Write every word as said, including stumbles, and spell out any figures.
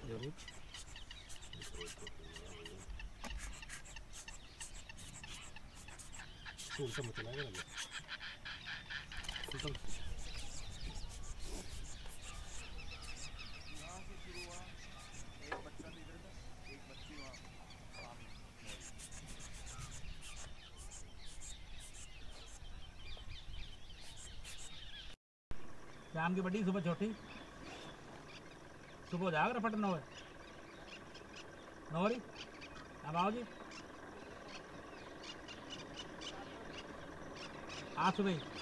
जरूर उल्टा मत चलाएगा ना उल्टा शाम की बड़ी सुबह छोटी सुबह हो जाएगा फट नौ नौरी अब आओ जी आज सुबह